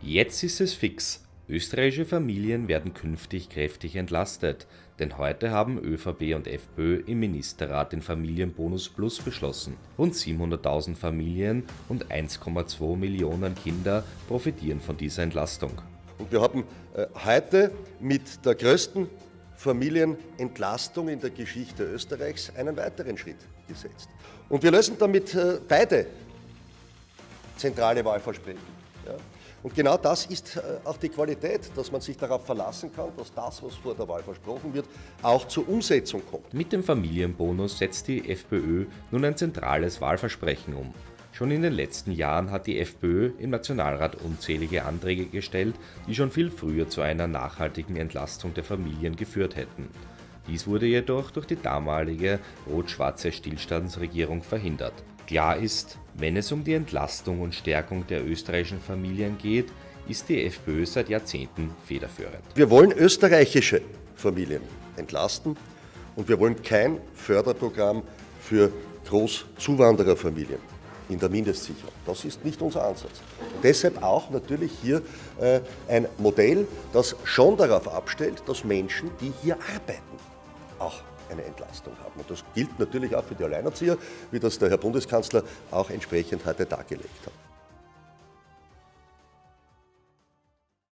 Jetzt ist es fix. Österreichische Familien werden künftig kräftig entlastet, denn heute haben ÖVP und FPÖ im Ministerrat den Familienbonus Plus beschlossen. Rund 700.000 Familien und 1,2 Millionen Kinder profitieren von dieser Entlastung. Und wir haben heute mit der größten Familienentlastung in der Geschichte Österreichs einen weiteren Schritt gesetzt. Und wir lösen damit beide zentrale Wahlversprechen. Ja. Und genau das ist auch die Qualität, dass man sich darauf verlassen kann, dass das, was vor der Wahl versprochen wird, auch zur Umsetzung kommt. Mit dem Familienbonus setzt die FPÖ nun ein zentrales Wahlversprechen um. Schon in den letzten Jahren hat die FPÖ im Nationalrat unzählige Anträge gestellt, die schon viel früher zu einer nachhaltigen Entlastung der Familien geführt hätten. Dies wurde jedoch durch die damalige rot-schwarze Stillstandsregierung verhindert. Klar ist, wenn es um die Entlastung und Stärkung der österreichischen Familien geht, ist die FPÖ seit Jahrzehnten federführend. Wir wollen österreichische Familien entlasten und wir wollen kein Förderprogramm für Großzuwandererfamilien in der Mindestsicherung. Das ist nicht unser Ansatz. Und deshalb auch natürlich hier ein Modell, das schon darauf abstellt, dass Menschen, die hier arbeiten, auch eine Entlastung haben. Und das gilt natürlich auch für die Alleinerzieher, wie das der Herr Bundeskanzler auch entsprechend heute dargelegt hat.